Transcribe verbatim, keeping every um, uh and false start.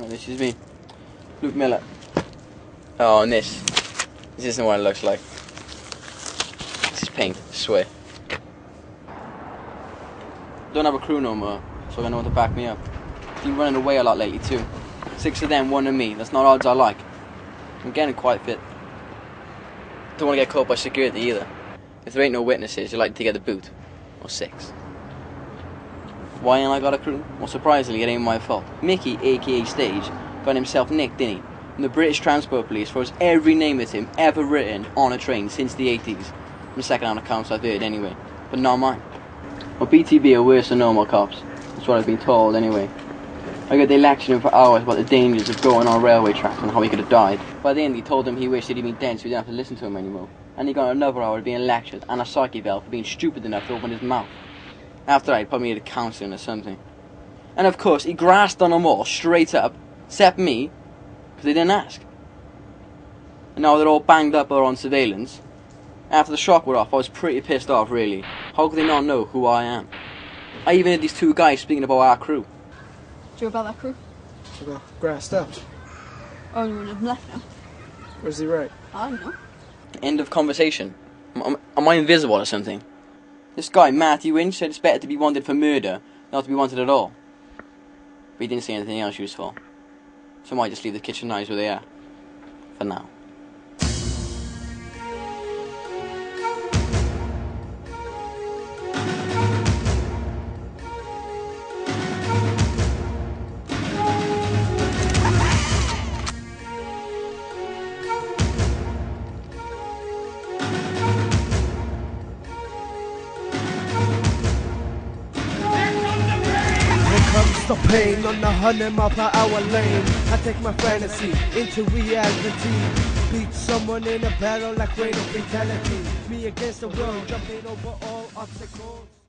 Oh, this is me, Luke Miller. Oh, and this. This isn't what it looks like. This is paint, I swear. Don't have a crew no more, so I got no one to back me up. Been running away a lot lately too. Six of them, one of me. That's not odds I like. I'm getting quite fit. Don't want to get caught by security either. If there ain't no witnesses, you like to get the boot. Or six. Why ain't I got a crew? Well, surprisingly, it ain't my fault. Mickey, aka Stage, got himself nicked, didn't he? And the British Transport Police froze every name of him ever written on a train since the eighties. From second-hand accounts I've heard anyway. But not mine. Well, B T B are worse than normal cops. That's what I've been told anyway. I got they lecturing him for hours about the dangers of going on railway tracks and how he could have died. By the end he told them he wished that he'd been dead so he didn't have to listen to him anymore. And he got another hour of being lectured and a psyche valve for being stupid enough to open his mouth. After that he put me into counselling or something. And of course he grassed on them all straight up, except me, because they didn't ask. And now they're all banged up or on surveillance. After the shock went off I was pretty pissed off really. How could they not know who I am? I even had these two guys speaking about our crew. Do you know about that crew? I got grassed up. Only one of them left now. Where's he right? I don't know. End of conversation. Am, am, am I invisible or something? This guy, Matthew Inch, said it's better to be wanted for murder, not to be wanted at all. But he didn't say anything else useful. So I might just leave the kitchen knives where they are. For now. The pain on the hundred mile per hour lane. I take my fantasy into reality. Beat someone in a battle like rain of fatality. Me against the world, jumping over all obstacles.